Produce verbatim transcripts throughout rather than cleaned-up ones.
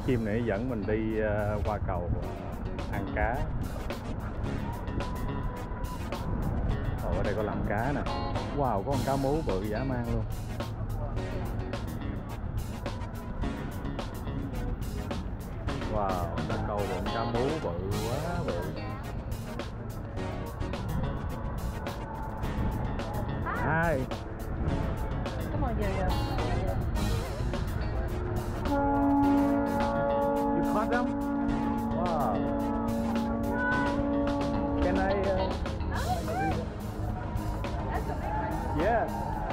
chim này dẫn mình đi uh, qua cầu uh, ăn cá. Ồ, ở đây có làm cá nè. Wow, có con cá mú bự dã man luôn. Wow, đã câu được cá mú bự quá bự. Hi. Come on, Yo-Yo. You caught them? Wow. Can I? Uh... That's a big one. Yes.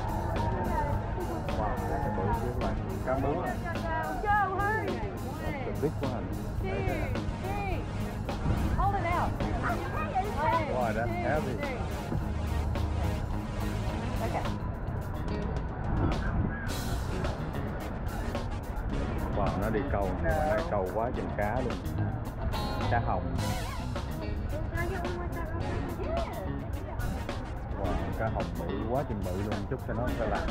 Wow, cái bự dữ bạn. Cá mú. Go, hurry. The big one. Two, three. Hold it out. Wow, that's heavy. Okay. Wow, nó đi câu, nó câu quá chừng cá luôn. Cá hồng. Wow, cá hồng bự quá chừng bự luôn, chút cho nó phải làm.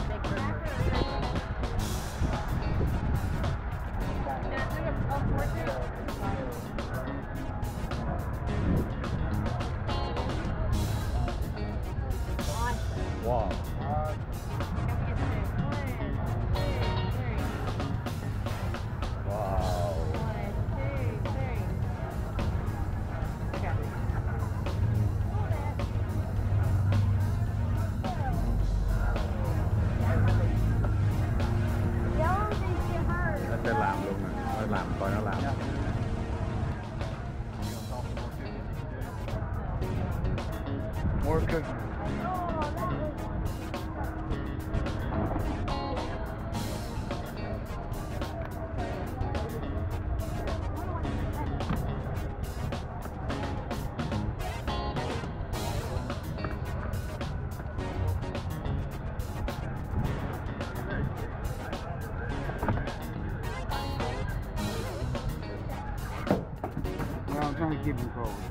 Wow. Wow. Nó sẽ làm luôn nè, nó làm coi nó làm. More cooking. Well, I'm trying to keep him cold.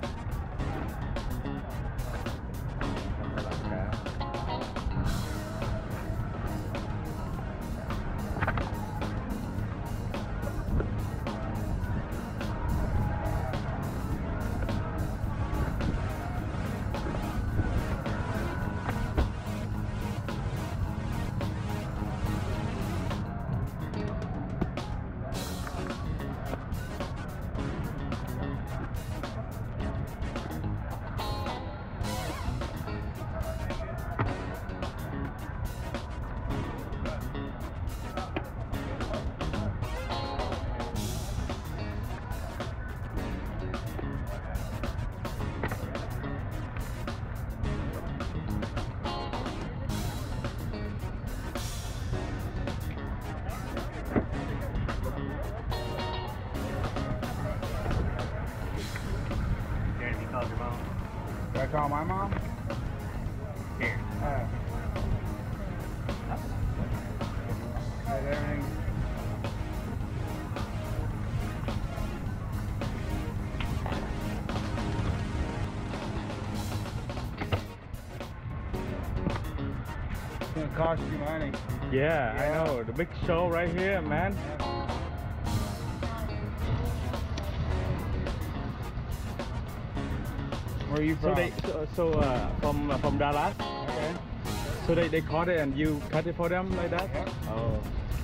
Call your mom. Do I call my mom? Here. Uh, Has everything. It's gonna cost you money. Yeah, Yeah. I know. The big show right here, man. Where are you So from? they, so, so uh, from uh, from Dallas. Okay. So they they caught it and you cut it for them like that. Yep. Oh.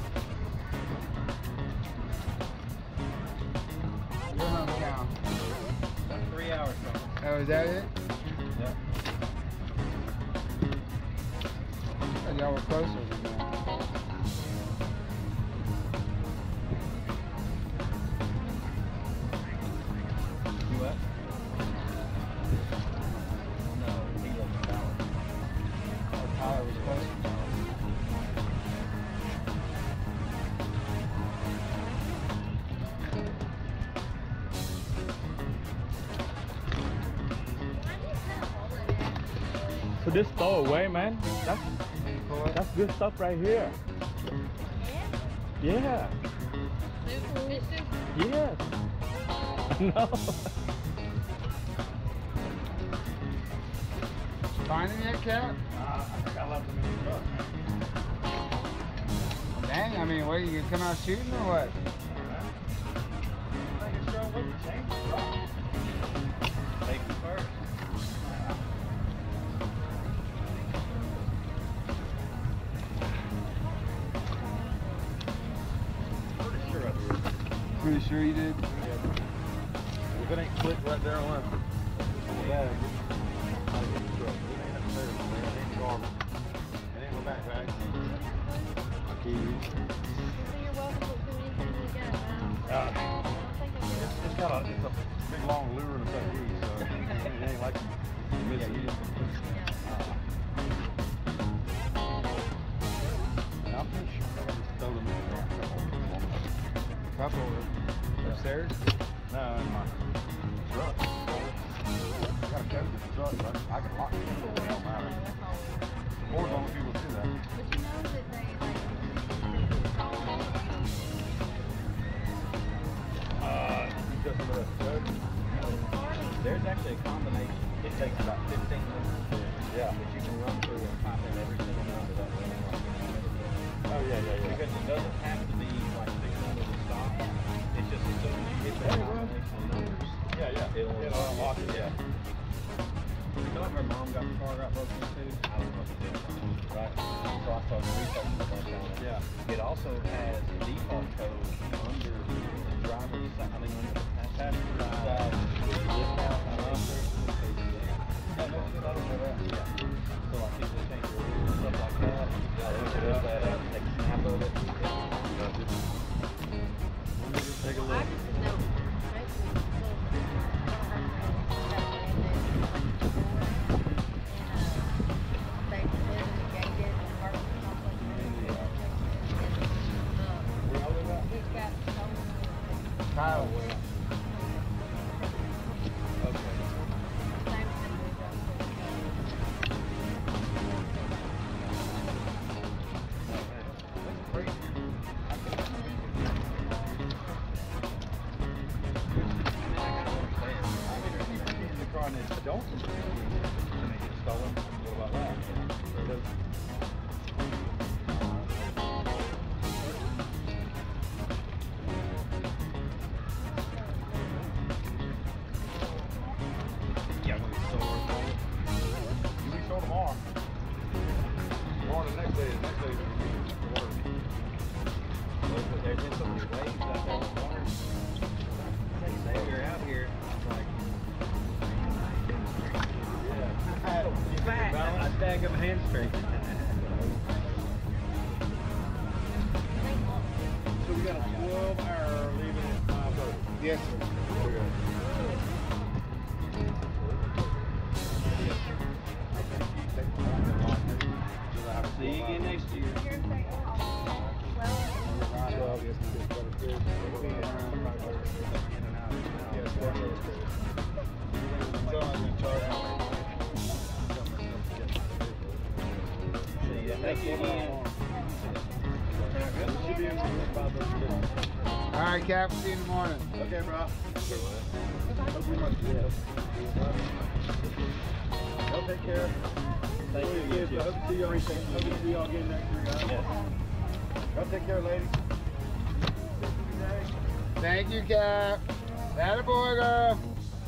Your hometown. Three hours. Oh, is that it? Yeah. And y'all were closer than that. You what? No, he lives in Dallas. Oh, Tyler was closer. So this throw away, man. That's that's good stuff right here. Yeah. Yes. No. Find him yet, Cat? I left him in the truck. Dang, I mean, what, you gonna come out shooting or what? pretty sure you did. If it ain't clicked right there on that, on the bag, I'll get the truck. It ain't upstairs, man. It ain't garbage. It ain't my backpack. My keys. You're welcome to do anything you got, man. Uh, I don't think I It's, it's got a, it's a big long lure and a set of keys, so it ain't like you miss it. Uh, I'm pretty sure I just throw them in there. Couple upstairs. No, in my truck. I got a code to the truck, but I can lock it. It don't matter. Or as long as people see that. But you know that they like Uh, you got some of that code? There's actually a combination. It takes about fifteen minutes. Yeah. But you can run through and pop in every single number that way. Oh, yeah, yeah, yeah. Because it doesn't have to be like six numbers to stop. It's just as soon as you hit that combination of numbers, Yeah, yeah. it'll It'll unlock it, yeah. You know, her mom got the car got broken into. I don't know if it did. Right. So I started researching the car on it. Yeah. It also has default code under the driver's side. I mean, under the passenger side. Lift out and under. Yeah, no shit, I don't know that. Yeah. So like people change their rules and stuff like that. Yeah, they look it up, that up, take a snap of it. Take a I look. just know. Kyle. Don't and they get stolen. What about that? Because Yeah, when it's sore. you be sold tomorrow. Tomorrow the next day, the next day is going to be But there's been so many waves out there in the water. They say we're out here. It's like, yeah. fat. I tag of a hamstring. So we got a twelve hour leaving at five thirty. Yes, sir. There we go. See you again next year. twelve, yes, sir. We'll be around five thirty. Yes, sir. So I'm in charge. See ya. Thank you again. Should be in five thirty. All right, Cap. See you in the morning. Okay, bro. Hope you much. Y'all take care. Thank you. Hope to see y'all. Hope to see y'all again next week. Yes. Y'all take care, ladies. Thank you, Cap. Attaboy, girl.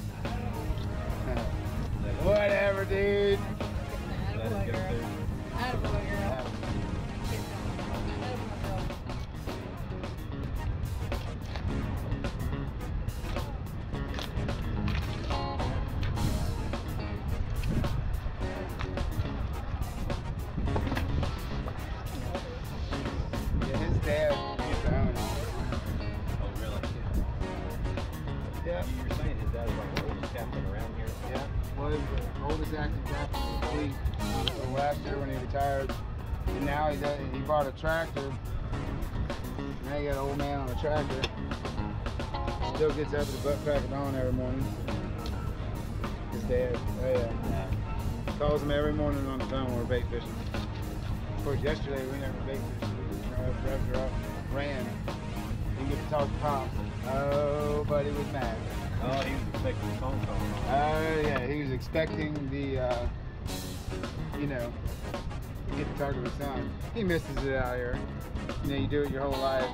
Whatever, dude. Attaboy, girl. Attaboy, girl. Yeah, his dad used to own it. Oh, really? Yeah. You were saying his dad was like the oldest captain around here. Yeah. Well, he was the oldest active captain in the fleet until last year when he retired. And now he does, he bought a tractor. Now you got an old man on a tractor. Still gets up at the butt crack of dawn every morning. His dad. Oh yeah. Calls him every morning on the phone when we're bait fishing. Of course, yesterday we never bait fished. You know, after, after I ran, he didn't get to talk to Pop. Oh, but he was mad. Oh, he was expecting a phone call. Oh yeah, he was expecting the, uh, you know, to get to talk to his son. He misses it out here. You know, you do it your whole life.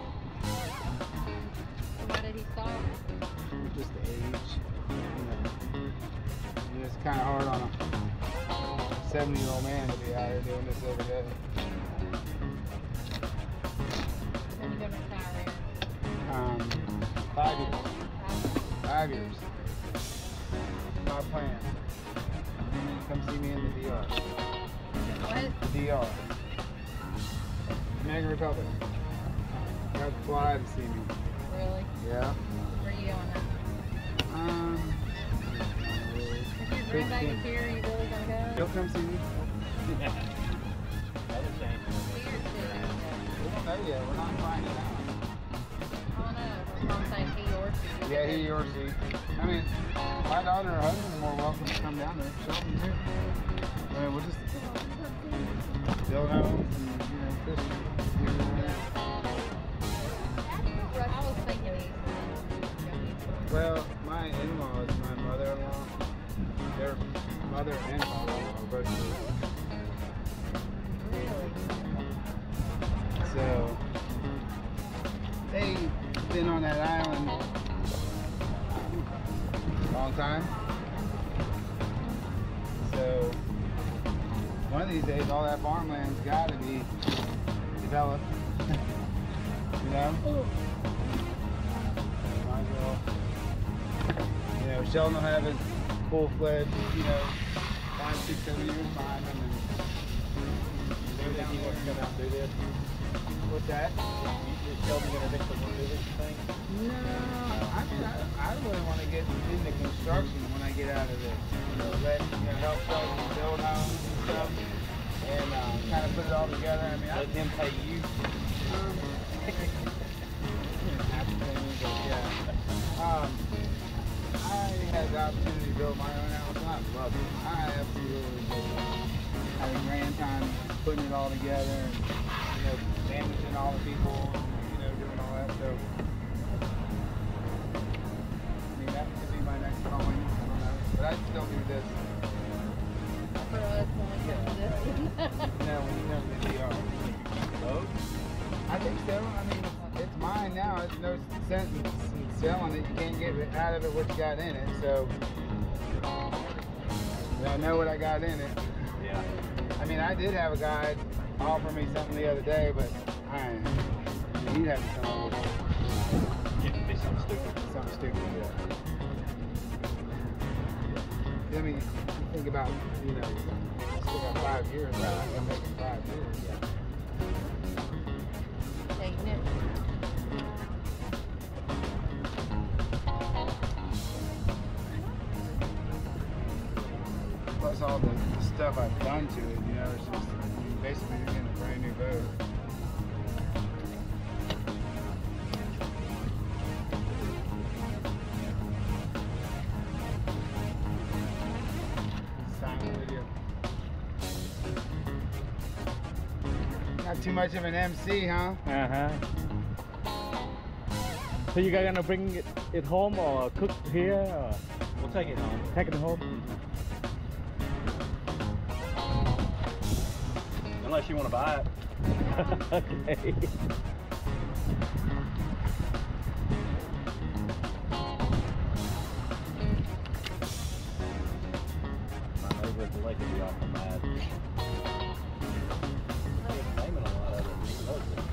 Why did he stop? Just the age. You know, it's kind of hard on a seventy-year-old man to be out here doing this every day. Then you go to retire. Um, Five years. Five years. My plan. Come see me in the D R. What? The D R. Dominican Republic. You have to fly to see me. Really? Yeah. Where are you going now? Um. If your granddad is here, are you really gonna go? You'll come see me. Other thing. We don't know yet. We're not finding out. I don't know. I'm saying he or she. Yeah, he or she. I mean, my daughter and her husband are more welcome to come down there. Sheldon too. I mean, we'll just build homes and, you know, fish. I was thinking he's. Well, my in-laws, my mother-in-law, their mother and father-in-law are both here. Really? So, they've been on that island a long time. So, one of these days, all that farmland's got to be developed. You know? Might as well. You know, Sheldon will have his full-fledged, you know, five, six, seven years behind him. And Do you think he wants to come out and do this? what's that? Is Sheldon gonna eventually want to do this thing? No, I mean, I, I really want to get into construction when I get out of this. You know, let, you know, help Sheldon build homes and stuff, and um, kind of put it all together. I mean, I Let him pay you. um, have to pay me, but yeah. Um, I had the opportunity to build my own house, and I love it. I absolutely did. Had a grand time putting it all together, and you know, managing all the people, you know, doing all that. So, I mean, that could be my next calling. I don't know, but I'd still do this. For us, when we come to this. You know, when you come to the D R. Both? I think so. I mean, it's mine now. It's no sense in selling it. You can't get out of it what you got in it. So, I know what I got in it. Yeah. I mean, I did have a guy offer me something the other day, but I he'd have to come up with It'd be something stupid. something stupid. Yeah. I mean, you think about, you know, still got five years. Right? I'm gonna make it five years. Yeah. Taking it. Plus all the stuff I've done to it, you know, it's just basically you're getting a brand new boat. Silent video. Not too much of an M C, huh? Uh-huh. So you guys gonna bring it, it home or cook here or We'll take it home. take it home? Unless you want to buy it. Okay. My neighbor at the lake would be awful mad. He's naming a lot of it. He loves it.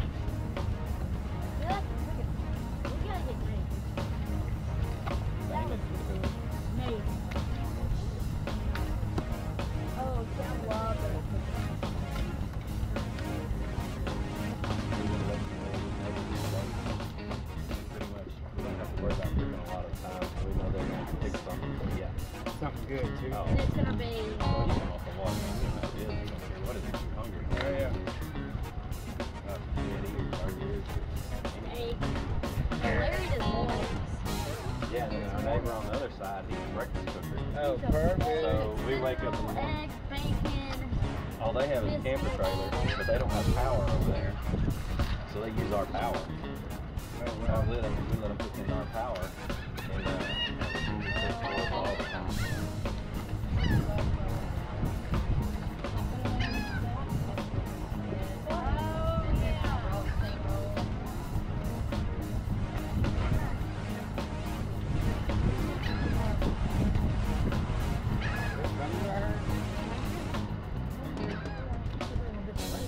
Something good too. Oh. And it's gonna be. Well, you know, off the water, man, you know, it is. You don't care what it is, you're hungry. Oh yeah. Uh, Yeti or Target. Egg. Larry does mornings. Yeah, and then our neighbor on the other side, he's a breakfast cooker. Oh, perfect. So we wake up in the morning. Eggs, bacon. All they have is a camper trailer, but they don't have power over there. So they use our power. Oh, So wow. we let them, we let them cook in our power. And uh, we cook for us all the time.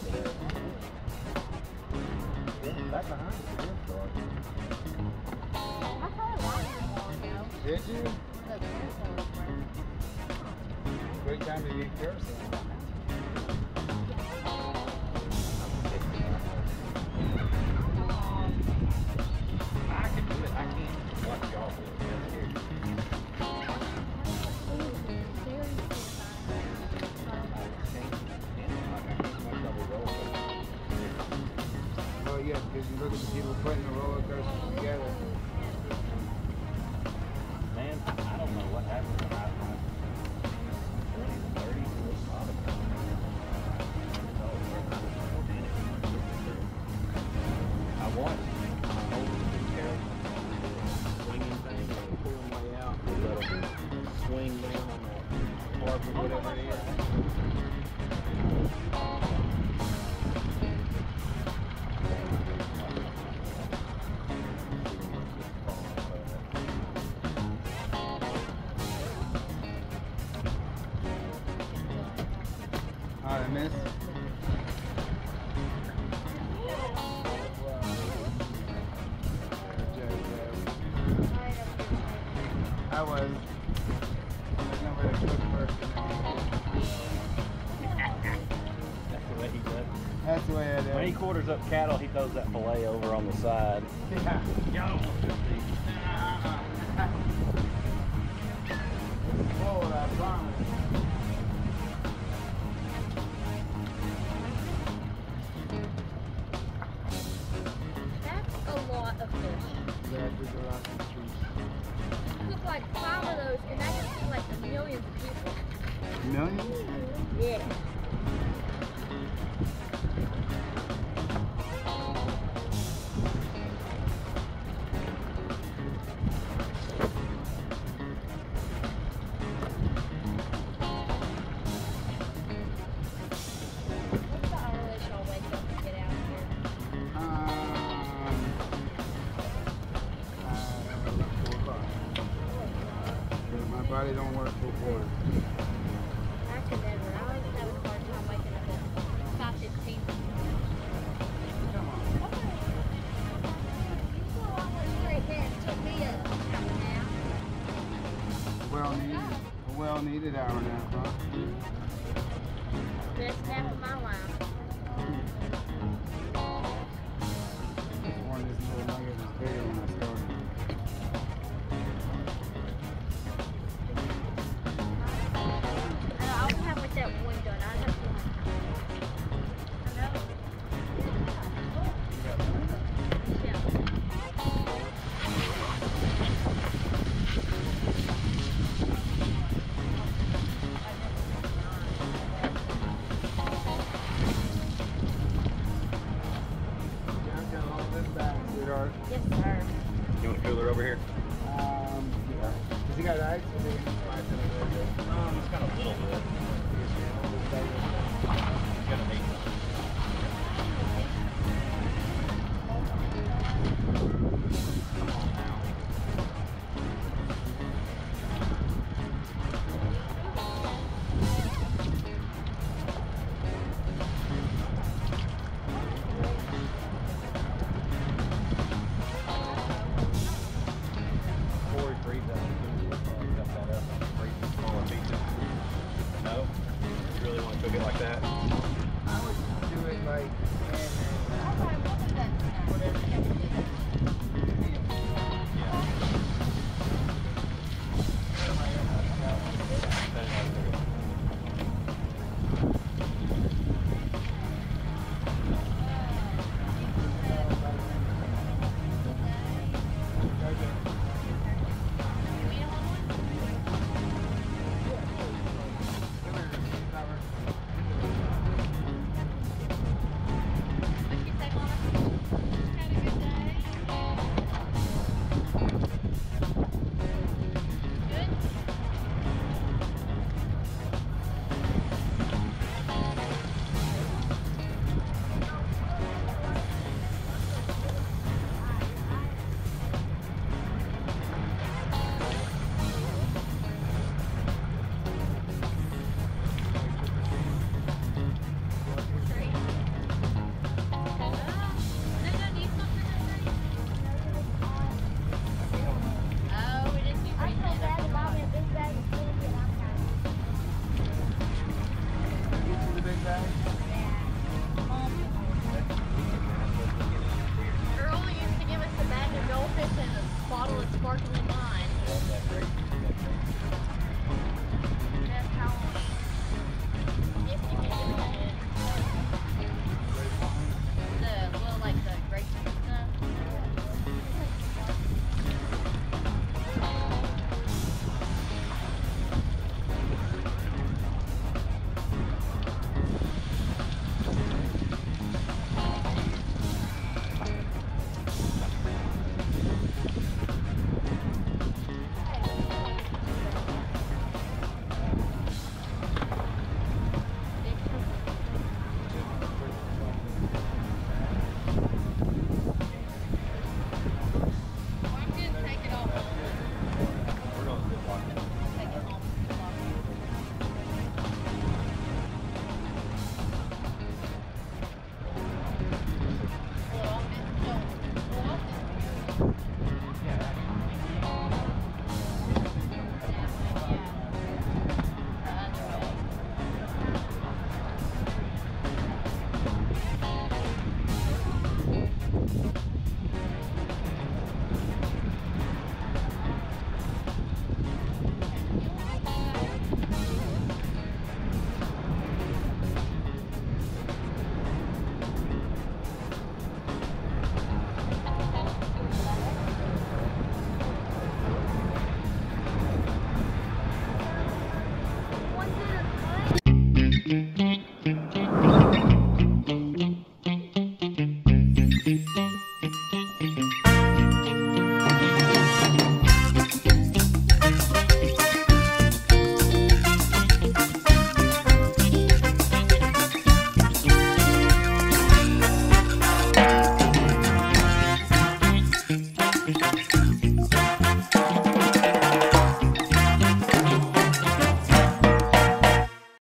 Back behind us, it is dark. Did you? What time did you eat carousel? I can do it. I can't watch y'all do it. Well, yeah, because you look at the people putting the roller coasters together. Man, I don't know what happened when I was twenty, thirty, I watched my oldest big carrot swinging thing, and they pull them way out, they let them swing down on the park or whatever it is. All right, miss. I was. There's nobody to cook first. That's the way he does it. That's the way it is. When he quarters up cattle, he throws that fillet over on the side. Yeah. Yo! Oh, I promise. That's a lot of fish. That is a lot of trees. Cook like five of those, and that could feed like millions of people. Millions? Yeah. What's the earliest y'all wake up to get out here? Um, uh, four o'clock. My body don't work full quarter. I could never. I always have a hard time waking up at five fifteen. Come on. It took me a half an hour. Well needed. A well needed hour now, huh? Best nap of my life. This morning, this little nugget was bigger when I started. And I always have like that one done. I have to. I know. Yeah. I've got all this back, sweetheart. Yes, sir. You want a cooler over here? Um, yeah. Has he got ice? Or is he ice in it? Um, it's got a little bit. It's gonna need some. Come on now. Corey freed that. Cut that up and freeze the smaller pieces. No? sparkling wine.